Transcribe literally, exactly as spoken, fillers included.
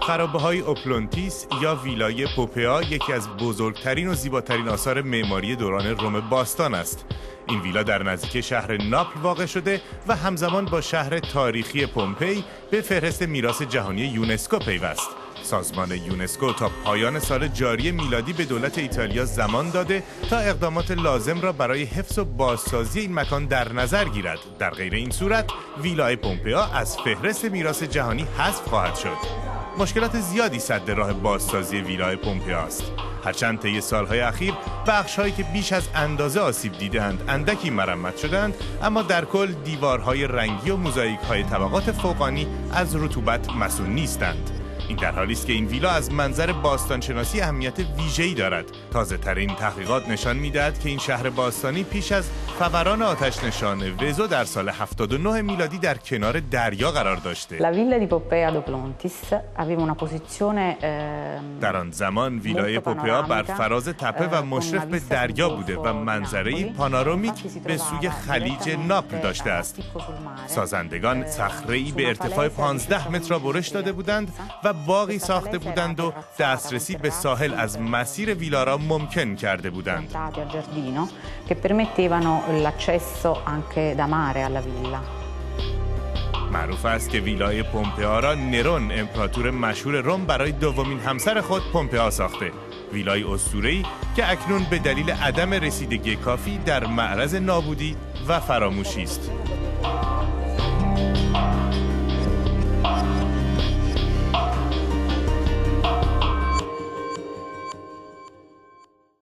خرابه‌های اوپلونتیس یا ویلای پوپئا یکی از بزرگترین و زیباترین آثار معماری دوران روم باستان است. این ویلا در نزدیکی شهر ناپل واقع شده و همزمان با شهر تاریخی پومپئی به فهرست میراث جهانی یونسکو پیوست. سازمان یونسکو تا پایان سال جاری میلادی به دولت ایتالیا زمان داده تا اقدامات لازم را برای حفظ و بازسازی این مکان در نظر گیرد. در غیر این صورت ویلای پومپئا از فهرست میراث جهانی حذف خواهد شد. مشکلات زیادی سد راه بازسازی ویلای پومپئا است. هرچند طی سالهای اخیر بخش‌هایی که بیش از اندازه آسیب دیدند اندکی مرمت شدند، اما در کل دیوارهای رنگی و موزاییک‌های طبقات فوقانی از رطوبت مصون نیستند. این در حالی است که این ویلا از منظر باستانشناسی اهمیت ویژه‌ای دارد. تازه‌ترین تحقیقات نشان می‌دهد که این شهر باستانی پیش از فوران آتش‌نشان وزو در سال هفتاد و نه میلادی در کنار دریا قرار داشته. La villa di Poppea ad Oplontis aveva una posizione در آن زمان ویلای پوپئا بر فراز تپه و مشرف به دریا بوده و منظره‌ای پانورامیک به سوی خلیج ناپل داشته است. سازندگان صخره‌ای به ارتفاع پانزده متر را برش داده بودند و باغی ساخته بودند و دسترسی به ساحل از مسیر ویلا را ممکن کرده بودند. معروف است که ویلای پومپئا را نرون امپراتور مشهور روم برای دومین همسر خود پومپئا ساخته. ویلای اسطوره‌ای که اکنون به دلیل عدم رسیدگی کافی در معرض نابودی و فراموشی است.